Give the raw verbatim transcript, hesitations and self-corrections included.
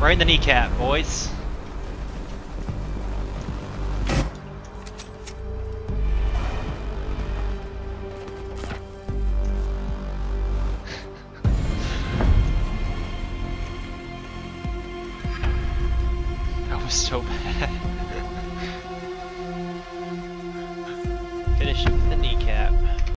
Right in the kneecap, boys. That was so bad.